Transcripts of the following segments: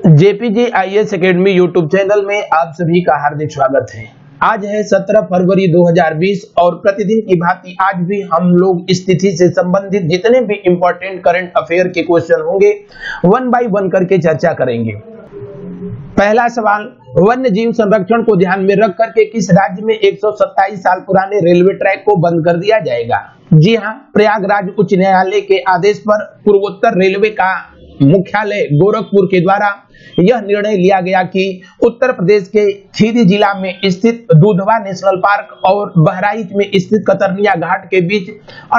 JPG IAS academy YouTube channel में आप सभी का हार्दिक स्वागत है। आज है 17 फरवरी 2020 और प्रतिदिन की भांति आज भी हम लोग इस तिथि से संबंधित जितने भी इंपॉर्टेंट करंट अफेयर के क्वेश्चन होंगे वन बाय वन करके चर्चा करेंगे। पहला सवाल, वन्य जीव संरक्षण को ध्यान में रख करके किस राज्य में 127 साल पुराने रेलवे ट्रैक को बंद कर दिया जाएगा? जी हां, प्रयागराज उच्च न्यायालय के आदेश पर पूर्वोत्तर रेलवे का मुख्यालय गोरखपुर के द्वारा यह निर्णय लिया गया कि उत्तर प्रदेश के खीरी जिला में स्थित दुधवा नेशनल पार्क और बहराइच में स्थित कतरनिया घाट के बीच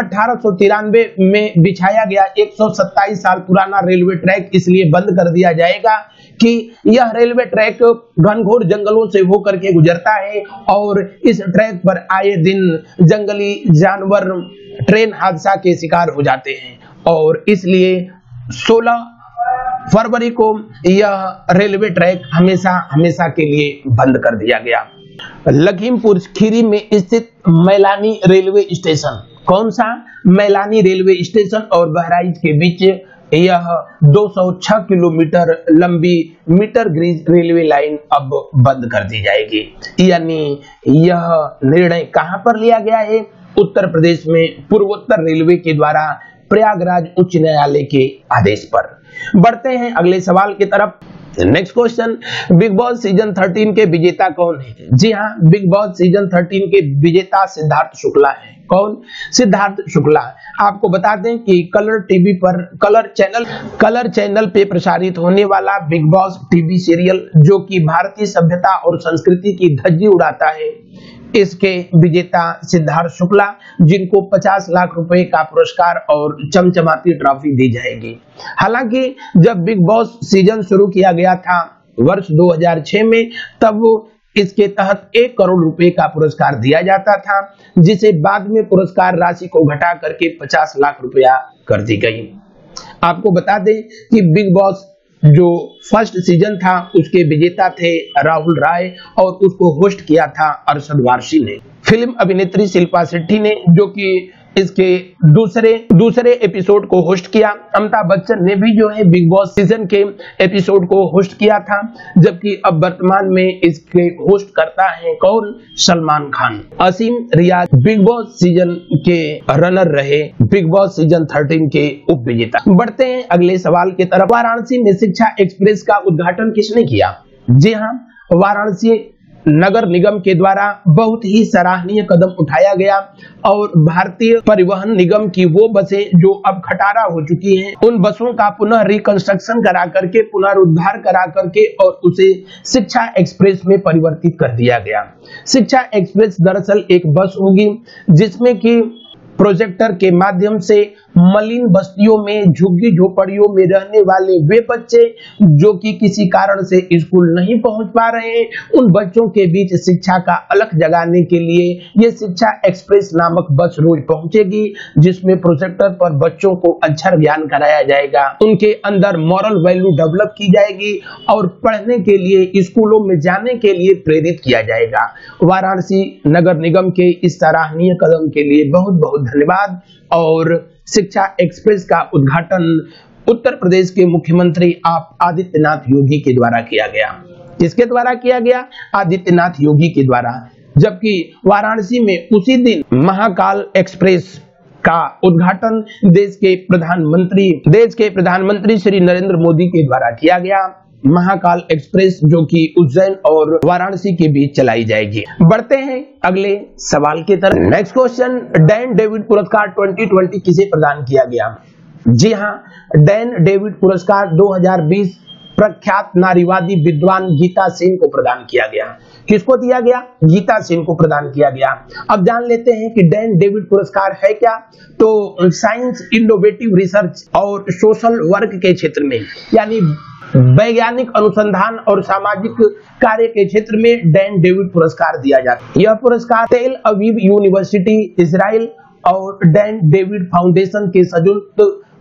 1893 में बिछाया गया 127 साल पुराना रेलवे ट्रैक इसलिए बंद कर दिया जाएगा कि यह रेलवे ट्रैक घनघोर जंगलों से होकर के गुजरता है और इस ट्रैक पर आए दिन जंगली जानवर ट्रेन हादसा के शिकार हो जाते हैं और इसलिए 16 फरवरी को यह रेलवे ट्रैक हमेशा के लिए बंद कर दिया गया। लखीमपुर खीरी में स्थित मैलानी रेलवे स्टेशन, कौन सा? मैलानी रेलवे स्टेशन और बहराइच के बीच यह 206 किलोमीटर लंबी मीटर गेज रेलवे लाइन अब बंद कर दी जाएगी। यानी यह निर्णय कहां पर लिया गया है? उत्तर प्रदेश में पूर्वोत्तर रेलवे के द्वारा प्रयागराज उच्च न्यायालय के आदेश पर। बढ़ते हैं अगले सवाल की तरफ। Next question, Bigg Boss season 13 के विजेता कौन है? जी हां, बिग बॉस सीजन 13 के विजेता सिद्धार्थ शुक्ला है। कौन? सिद्धार्थ शुक्ला। आपको बता दें कि कलर टीवी पर कलर चैनल पे प्रसारित होने वाला बिग बॉस टीवी सीरियल जो कि भारतीय सभ्यता और संस्कृति की धज्जी उड़ाता है, इसके विजेता सिद्धार्थ शुक्ला, जिनको 50 लाख रुपए का पुरस्कार और चमचमाती ट्रॉफी दी जाएगी। हालांकि जब बिग बॉस सीजन शुरू किया गया था वर्ष 2006 में, तब इसके तहत 1 करोड़ रुपए का पुरस्कार दिया जाता था, जिसे बाद में पुरस्कार राशि को घटा करके 50 लाख रुपया कर दी गई। आपको बता दें कि बिग बॉस जो फर्स्ट सीजन था उसके विजेता थे राहुल राय और उसको होस्ट किया था अरशद वारसी ने। फिल्म अभिनेत्री शिल्पा शेट्टी ने, जो कि इसके दूसरे एपिसोड को होस्ट किया। अमिताभ बच्चन ने भी जो है बिग बॉस सीजन के एपिसोड को होस्ट किया था, जबकि अब वर्तमान में इसके होस्ट करता है कौन? Salman Khan. Asim Riaz Bigg Boss season के रनर रहे, बिग बॉस सीजन 13 के उप विजेता। बढ़ते हैं अगले सवाल की तरफ। वाराणसी में शिक्षा एक्सप्रेस का उद्घाटन किसने किया? जी हाँ, वाराणसी नगर निगम के द्वारा बहुत ही सराहनीय कदम उठाया गया और भारतीय परिवहन निगम की वो बसें जो अब खटारा हो चुकी हैं, उन बसों का पुनः रिकंस्ट्रक्शन करा करके, पुनरुद्धार करा करके और उसे शिक्षा एक्सप्रेस में परिवर्तित कर दिया गया। शिक्षा एक्सप्रेस दरअसल एक बस होगी जिसमें कि प्रोजेक्टर के माध्यम से मलिन बस्तियों में, झुग्गी झोपड़ियों में रहने वाले वे बच्चे जो कि किसी कारण से स्कूल नहीं पहुंच पा रहे हैं, उन बच्चों के बीच शिक्षा का अलख जगाने के लिए ये शिक्षा एक्सप्रेस नामक बस रोज पहुंचेगी, जिसमें प्रोजेक्टर पर बच्चों को अक्षर ज्ञान कराया जाएगा, उनके अंदर मॉरल वैल्यू डेवलप की जाएगी और पढ़ने के लिए, स्कूलों में जाने के लिए प्रेरित किया जाएगा। वाराणसी नगर निगम के इस सराहनीय कदम के लिए बहुत बहुत धन्यवाद। और शिक्षा एक्सप्रेस का उद्घाटन उत्तर प्रदेश के मुख्यमंत्री आदित्यनाथ योगी के द्वारा किया गया। किसके द्वारा किया गया? आदित्यनाथ योगी के द्वारा। जबकि वाराणसी में उसी दिन महाकाल एक्सप्रेस का उद्घाटन देश के प्रधानमंत्री श्री नरेंद्र मोदी के द्वारा किया गया। महाकाल एक्सप्रेस जो कि उज्जैन और वाराणसी के बीच चलाई जाएगी। बढ़ते हैं अगले सवाल की तरफ। नेक्स्ट क्वेश्चन, डैन डेविड पुरस्कार 2020 किसे प्रदान किया गया? जी हां, डैन डेविड पुरस्कार 2020 प्रख्यात नारीवादी विद्वान गीता सेन को प्रदान किया गया। किसको दिया गया? गीता सेन को प्रदान किया गया। अब जान लेते हैं कि डैन डेविड पुरस्कार है क्या। तो साइंस, इनोवेटिव रिसर्च और सोशल वर्क के क्षेत्र में, यानी वैज्ञानिक अनुसंधान और सामाजिक कार्य के क्षेत्र में डैन डेविड पुरस्कार दिया जाता है। यह पुरस्कार तेल अवीव यूनिवर्सिटी इजराइल और डैन डेविड फाउंडेशन के संयुक्त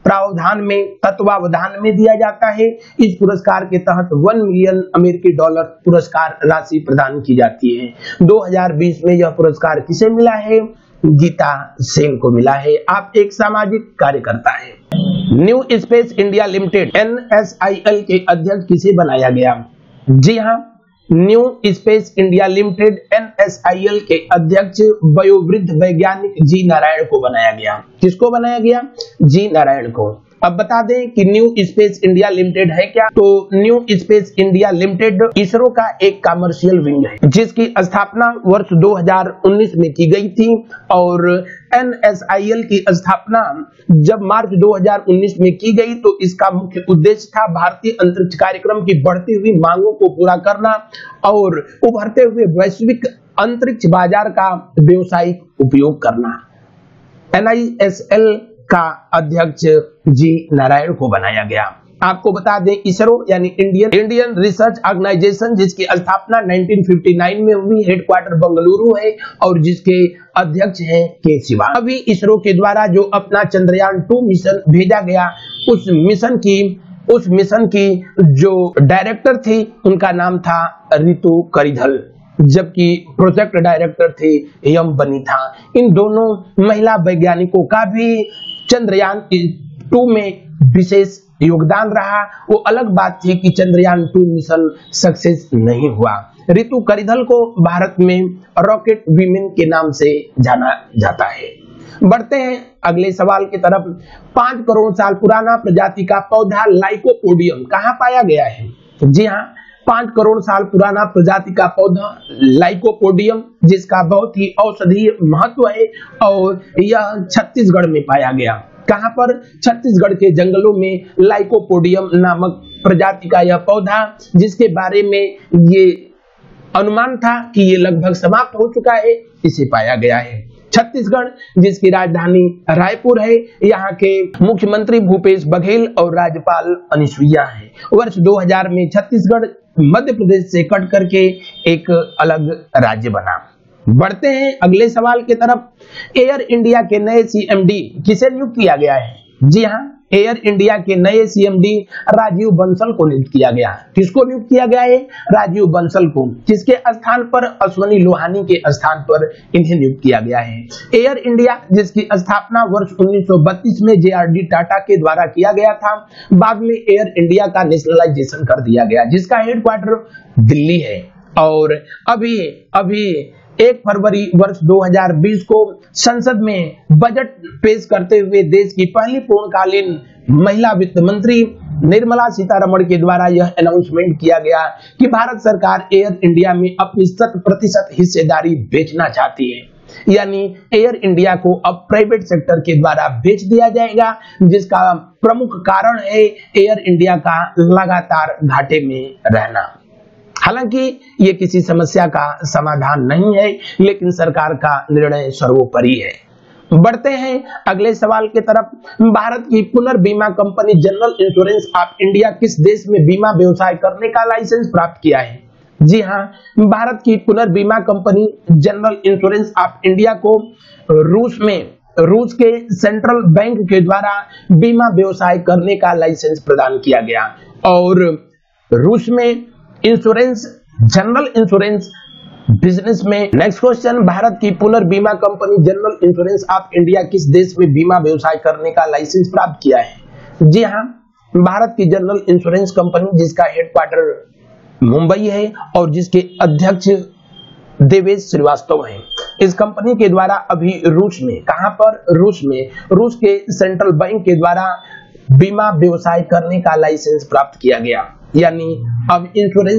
तत्वावधान में दिया जाता है। इस पुरस्कार के तहत 1 मिलियन अमेरिकी डॉलर पुरस्कार राशि प्रदान की जाती है। 2020 में यह पुरस्कार किसे मिला है? गीता सेन को मिला है। आप एक सामाजिक कार्यकर्ता हैं। New space India Limited NSIL के अध्यक्ष किसे बनाया गया? जी हाँ, New space India Limited NSIL के अध्यक्ष वयोवृद्ध वैज्ञानिक जी नारायण को बनाया गया। किसको बनाया गया? जी नारायण को। अब बता दें कि न्यू स्पेस इंडिया लिमिटेड है क्या? तो new space India limited ISRO का एक कमर्शियल विंग है जिसकी स्थापना वर्ष 2019 में की गई थी और NSIL की स्थापना जब मार्च 2019 में की गई तो इसका मुख्य उद्देश्य था भारतीय अंतरिक्ष कार्यक्रम की बढ़ती हुई मांगों को पूरा करना और उभरते हुए वैश्विक अंतरिक्ष बाजार का व्यावसायिक उपयोग करना। NISL का अध्यक्ष जी नारायण को बनाया गया। आपको बता दें इसरो यानी इंडियन रिसर्च ऑर्गेनाइजेशन जिसकी स्थापना 1959 में हुई, हेडक्वार्टर बेंगलुरु है और जिसके अध्यक्ष हैं के सिवान। अभी इसरो के द्वारा जो अपना चंद्रयान 2 मिशन भेजा गया उस मिशन की जो डायरेक्टर थी उनका नाम था रितु करिधल, जबकि प्रोजेक्ट डायरेक्टर थे एम बनीथा। इन दोनों महिला वैज्ञानिकों का भी चंद्रयान 2 में विशेष योगदान रहा। वो अलग बात थी कि चंद्रयान 2 मिशन सक्सेस नहीं हुआ। रितु करिधल को भारत में रॉकेट वीमेन के नाम से जाना जाता है। बढ़ते हैं अगले सवाल की तरफ। 5 करोड़ साल पुराना प्रजाति का पौधा लाइकोपोडियम कहाँ पाया गया है? जी हाँ, 5 करोड़ साल पुराना प्रजाति का पौधा लाइकोपोडियम जिसका बहुत ही औषधीय महत्व है और यह छत्तीसगढ़ में पाया गया। कहां पर? छत्तीसगढ़ के जंगलों में लाइकोपोडियम नामक प्रजाति का यह पौधा जिसके बारे में ये अनुमान था कि ये लगभग समाप्त हो चुका है, इसे पाया गया है। छत्तीसगढ़ जिसकी राजधानी रायपुर है, यहाँ के मुख्यमंत्री भूपेश बघेल और राज्यपाल अनुसुईया है। वर्ष 2000 में छत्तीसगढ़ मध्य प्रदेश से कट करके एक अलग राज्य बना। बढ़ते हैं अगले सवाल की तरफ। एयर इंडिया के नए CMD किसे नियुक्त किया गया है? जी हाँ, एयर इंडिया के नए CMD राजीव बंसल को नियुक्त किया गया। किसको नियुक्त किया गया है? राजीव बंसल को। किसके स्थान पर? अश्वनी लोहानी के स्थान पर इन्हें नियुक्त किया गया है। एयर इंडिया जिसकी स्थापना वर्ष 1932 में JRD टाटा के द्वारा किया गया था, बाद में एयर इंडिया का नेशनलाइजेशन कर दिया गया जिसका हेडक्वार्टर दिल्ली है। और अभी 1 फरवरी वर्ष 2020 को संसद में बजट पेश करते हुए देश की पहली पूर्णकालीन महिला वित्त मंत्री निर्मला सीतारमण के द्वारा यह अनाउंसमेंट किया गया कि भारत सरकार एयर इंडिया में अपनी 100% हिस्सेदारी बेचना चाहती है। यानी एयर इंडिया को अब प्राइवेट सेक्टर के द्वारा बेच दिया जाएगा जिसका प्रमुख कारण है एयर इंडिया का लगातार घाटे में रहना। हालांकि ये किसी समस्या का समाधान नहीं है लेकिन सरकार का निर्णय सर्वोपरि है। बढ़ते हैं अगले सवाल की तरफ। भारत की पुनर्बीमा company general insurance of India किस देश में बीमा व्यवसाय करने का लाइसेंस प्राप्त किया है? जी हाँ, भारत की पुनर्बीमा company general insurance of India को रूस के सेंट्रल बैंक के द्वारा बीमा व्यवसाय करने का लाइसेंस प्रदान किया गया और रूस में जनरल इंश्योरेंस बिजनेस में। नेक्स्ट क्वेश्चन, भारत की पुनर्बीमा company general insurance of India किस देश में बीमा व्यवसाय करने का लाइसेंस प्राप्त किया है? जी हाँ, भारत की जनरल इंश्योरेंस कंपनी जिसका हेडक्वार्टर मुंबई है और जिसके अध्यक्ष देवेश श्रीवास्तव हैं। इस कंपनी के द्वारा अभी रूस में, कहां पर? रूस के सेंट्रल बैंक के द्वारा बीमा व्यवसाय करने का लाइसेंस प्राप्त किया गया। यानी अब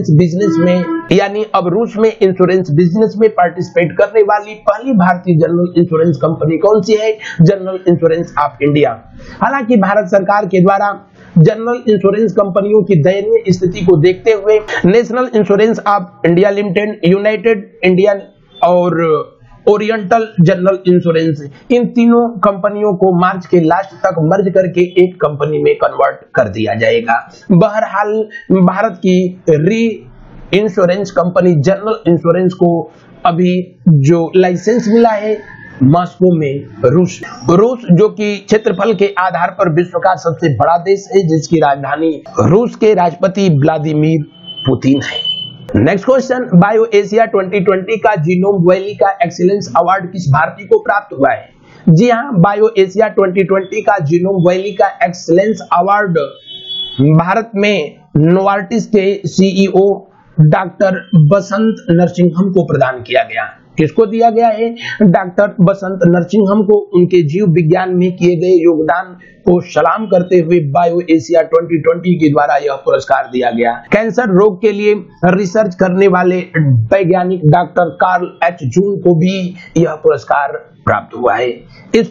रूस में इंश्योरेंस बिजनेस में पार्टिसिपेट करने वाली पहली भारतीय जनरल इंश्योरेंस कंपनी कौन सी है? General insurance of India. हालांकि भारत सरकार के द्वारा जनरल इंश्योरेंस कंपनियों की दयनीय स्थिति को देखते हुए national insurance of India limited, united Indian और ओरिएंटल जनरल इंश्योरेंस, इन तीनों कंपनियों को मार्च के लास्ट तक मर्ज करके एक कंपनी में कन्वर्ट कर दिया जाएगा। बहरहाल भारत की री इंश्योरेंस कंपनी जनरल इंश्योरेंस को अभी जो लाइसेंस मिला है मॉस्को में रूस जो कि क्षेत्रफल के आधार पर विश्व का सबसे बड़ा देश है जिसकी राजधानी रूस के राष्ट्रपति व्लादिमीर पुतिन है। नेक्स्ट क्वेश्चन, बायो एशिया 2020 का जीनोम वैली का एक्सीलेंस अवार्ड किस भारतीय को प्राप्त हुआ है? जी हाँ, बायो एशिया 2020 का जीनोम वैली का एक्सीलेंस अवार्ड भारत में नोवार्टिस के सीईओ डॉक्टर बसंत नरसिंहम को प्रदान किया गया। किसको दिया गया है? डॉक्टर बसंत नरसिंहम को उनके जीव विज्ञान में किए गए योगदान को सलाम करते हुए बायो एशिया 2020 के द्वारा यह पुरस्कार दिया गया। कैंसर रोग के लिए रिसर्च करने वाले वैज्ञानिक डॉक्टर कार्ल एच जून को भी यह पुरस्कार प्राप्त हुआ है। इस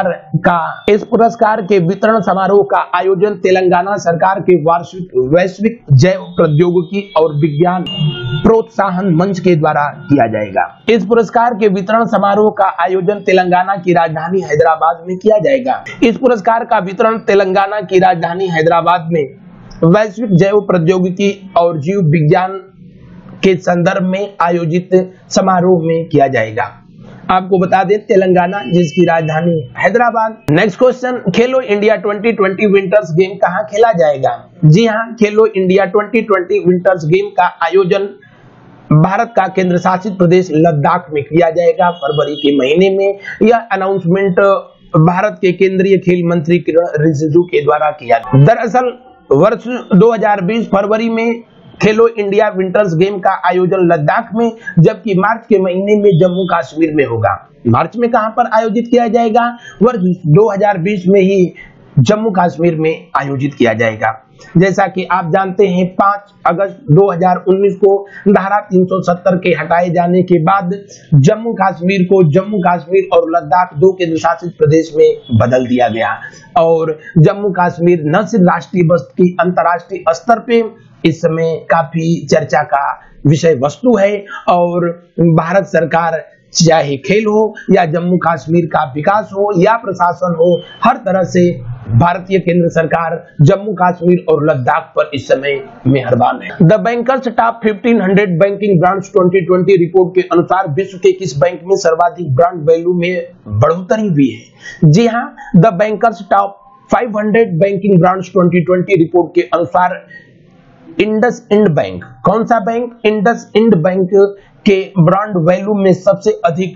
पुरस्कार के वितरण समारोह का आयोजन तेलंगाना सरकार के वैश्विक जैव प्रौद्योगिकी और विज्ञान प्रोत्साहन मंच के द्वारा किया जाएगा। इस पुरस्कार के वितरण समारोह का आयोजन तेलंगाना की राजधानी हैदराबाद में किया जाएगा। इस पुरस्कार का वितरण तेलंगाना की राजधानी हैदराबाद में वैश्विक जैव प्रौद्योगिकी और जीव विज्ञान के संदर्भ में आयोजित समारोह में किया जाएगा। आपको बता दें, तेलंगाना जिसकी राजधानी Hyderabad. Next question, Khelo India 2020 winters game कहां खेला जाएगा? जी हां, खेलो इंडिया 2020 विंटर्स गेम का आयोजन भारत का केंद्र शासित प्रदेश लद्दाख में किया जाएगा फरवरी के महीने में। यह अनाउंसमेंट भारत के केंद्रीय खेल मंत्री किरण रिजिजू के द्वारा किया। दरअसल वर्ष 2020 फरवरी में खेलो इंडिया विंटर्स गेम का आयोजन लद्दाख में, जबकि मार्च के महीने में जम्मू कश्मीर में होगा। मार्च में कहां पर आयोजित किया जाएगा? वर्ष 2020 में ही जम्मू कश्मीर में आयोजित किया जाएगा। जैसा कि आप जानते हैं, 5 अगस्त 2019 को धारा 370 के हटाए जाने के बाद जम्मू कश्मीर को जम्मू कश्मीर और लद्दाख 2 केंद्र शासित प्रदेश में बदल दिया गया और जम्मू कश्मीर न सिर्फ राष्ट्रीय बल्कि अंतर्राष्ट्रीय स्तर पे इस समय काफी चर्चा का विषय वस्तु है। और भारत सरकार चाहे खेल हो या जम्मू कश्मीर का विकास हो या प्रशासन हो, हर तरह से भारतीय केंद्र सरकार जम्मू कश्मीर और लद्दाख पर इस समय मेहरबान है। The bankers top 1500 banking brands 2020 report के अनुसार विश्व के किस बैंक में सर्वाधिक ब्रांड वैल्यू में बढ़ोतरी हुई है? जी हाँ, the bankers top 500 banking brands 2020 report के अनुसार इंडसइंड बैंक, कौन सा बैंक? इंडसइंड बैंक के ब्रांड वैल्यू में सबसे अधिक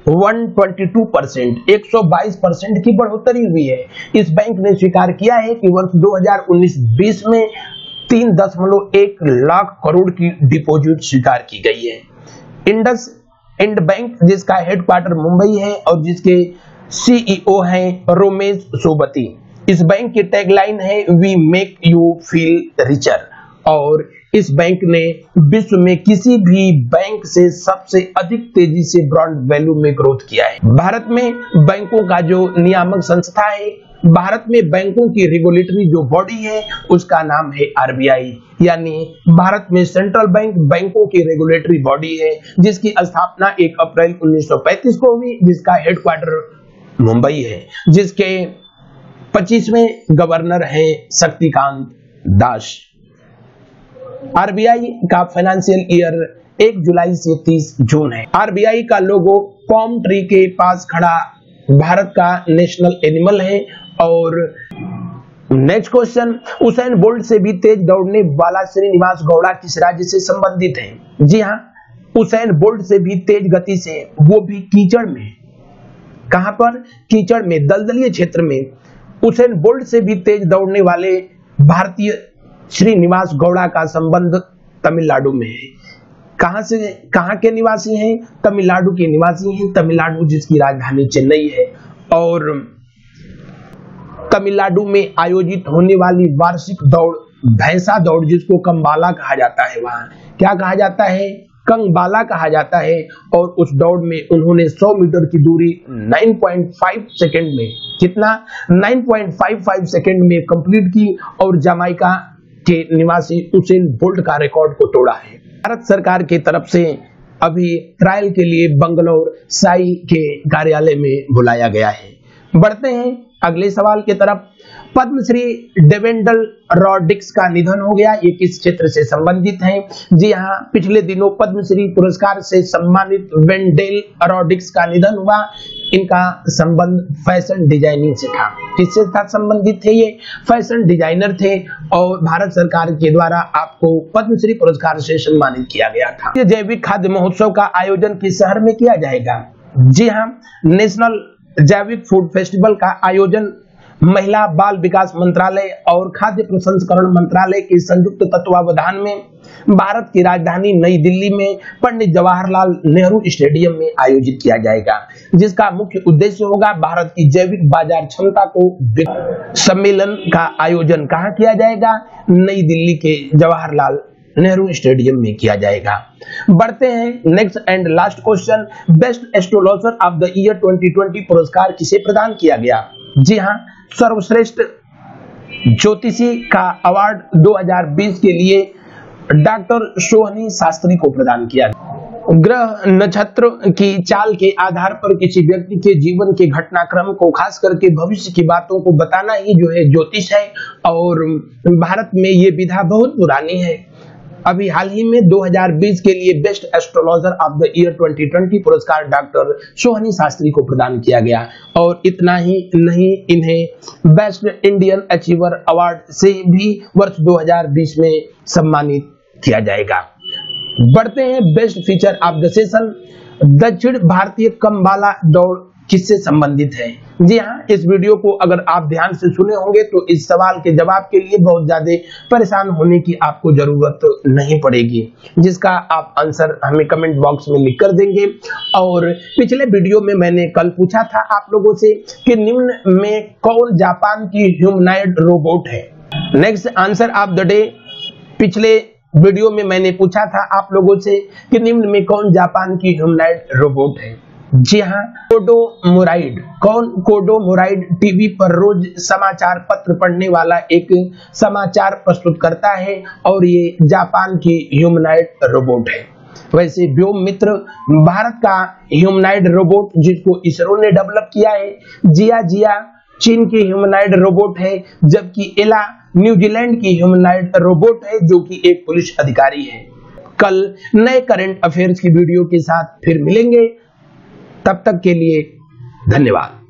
122%, 122% की बढ़ोतरी हुई है। इस बैंक ने स्वीकार किया है कि वर्ष 2019-20 में 3.1 लाख करोड़ की डिपॉजिट स्वीकार की गई है। इंडसइंड बैंक जिसका हेडक्वार्टर मुंबई है और जिसके सीईओ हैं रोमेश सोबती। इस बैंक की टैगलाइन है we make you feel richer और इस बैंक ने विश्व में किसी भी बैंक से सबसे अधिक तेजी से ब्रांड वैल्यू में ग्रोथ किया है। भारत में बैंकों का जो नियामक संस्था है, भारत में बैंकों की रेगुलेटरी जो बॉडी है उसका नाम है आरबीआई, यानी भारत में सेंट्रल बैंक बैंकों की रेगुलेटरी बॉडी है जिसकी स्थापना 1 अप्रैल 1935 को हुई, जिसका हेडक्वार्टर मुंबई है, जिसके 25वें गवर्नर हैं शक्तिकांत दास। आरबीआई का फाइनेंशियल ईयर 1 जुलाई से 30 जून है। आरबीआई का लोगो पॉम ट्री के पास खड़ा भारत का नेशनल एनिमल है। और नेक्स्ट क्वेश्चन, उसेन बोल्ट से भी तेज दौड़ने वाला श्रीनिवास गौड़ा किस राज्य से संबंधित है? जी हाँ, उसेन बोल्ट से भी तेज गति से, वो भी कीचड़ में। कहां पर? कीचड़ में, दलदलीय क्षेत्र में। उसेन बोल्ट से भी तेज दौड़ने वाले भारतीय श्रीनिवास गौड़ा का संबंध तमिलनाडु में है। कहां से, कहां के निवासी हैं? तमिलनाडु के निवासी हैं। तमिलनाडु जिसकी राजधानी चेन्नई है और तमिलनाडु में आयोजित होने वाली वार्षिक दौड़ भैंसा दौड़, जिसको कंबाला कहा जाता है, वहां क्या कहा जाता है? कंबाला कहा जाता है। और उस दौड़ में उन्होंने 100 मीटर की दूरी 9.5 सेकंड में, कितना? 9.55 सेकंड में कंप्लीट की और जमाइका के निवासी उसेन बोल्ट का रिकॉर्ड को तोड़ा है। भारत सरकार की तरफ से अभी ट्रायल के लिए बंगलौर साई के कार्यालय में बुलाया गया है। बढ़ते हैं अगले सवाल की तरफ। पद्मश्री डेवेंडल रॉड्रिक्स का निधन हो गया, ये किस क्षेत्र से संबंधित हैं? जी हाँ, पिछले दिनों पद्मश्री पुरस्कार से सम्मानित वेंडेल रॉड्रिक्स का निधन हुआ। इनका संबंध फैशन डिजाइनिंग से था। किससे था संबंधित थे? ये फैशन डिजाइनर थे और भारत सरकार के द्वारा आपको पद्मश्री पुरस्कार से सम्मानित किया गया था। जैविक खाद्य महोत्सव का आयोजन किस शहर में किया जाएगा? जी हाँ, नेशनल जैविक फूड फेस्टिवल का आयोजन महिला बाल विकास मंत्रालय और खाद्य प्रसंस्करण मंत्रालय के संयुक्त तत्वावधान में भारत की राजधानी नई दिल्ली में पंडित जवाहरलाल नेहरू स्टेडियम में आयोजित किया जाएगा, जिसका मुख्य उद्देश्य होगा भारत की जैविक बाजार क्षमता को। सम्मेलन का आयोजन कहां किया जाएगा? नई दिल्ली के जवाहरलाल नेहरू स्टेडियम में किया जाएगा। बढ़ते हैं next and last question. Best astrologer of the year 2020 पुरस्कार किसे प्रदान किया गया? जी हां, सर्वश्रेष्ठ ज्योतिषी का अवार्ड 2020 के लिए डॉक्टर सोहनी शास्त्री को प्रदान किया गया। ग्रह नक्षत्र की चाल के आधार पर किसी व्यक्ति के जीवन के घटनाक्रम को, खास करके भविष्य की बातों को बताना ही जो है ज्योतिष है। और भारत में ये विधा बहुत पुरानी है। अभी हाल ही में 2020 के लिए best astrologer of the year 2020 पुरस्कार डॉक्टर सोहनी शास्त्री को प्रदान किया गया। और इतना ही नहीं, इन्हें बेस्ट इंडियन अचीवर अवार्ड से भी वर्ष 2020 में सम्मानित किया जाएगा। बढ़ते हैं best feature of the session. दक्षिण भारतीय कमबाला दौड़ किससे संबंधित है? जी हाँ, इस वीडियो को अगर आप ध्यान से सुने होंगे तो इस सवाल के जवाब के लिए बहुत ज्यादा परेशान होने की आपको जरूरत नहीं पड़ेगी, जिसका आप आंसर हमें कमेंट बॉक्स में लिख कर देंगे। और पिछले वीडियो में मैंने कल पूछा था आप लोगों से कि निम्न में कौन जापान की ह्यूमनॉइड रोबोट है? Next answer of the day. पिछले वीडियो में मैंने पूछा था आप लोगों से कि निम्न में कौन जापान की ह्यूमनॉइड रोबोट है? जी हाँ, कोडोमोराइड। कौन? कोडोमोराइड टीवी पर रोज समाचार पत्र पढ़ने वाला एक समाचार प्रस्तुत करता है और ये जापान की ह्यूमनॉइड रोबोट है। वैसे व्योम मित्र भारत का ह्यूमनॉइड रोबोट जिसको इसरो ने डेवलप किया है। जिया चीन की ह्यूमनॉइड रोबोट है, जबकि एला न्यूजीलैंड की ह्यूमनॉइड रोबोट है जो कि एक पुलिस अधिकारी है। कल नए करंट अफेयर्स की वीडियो के साथ फिर मिलेंगे, तब तक के लिए धन्यवाद।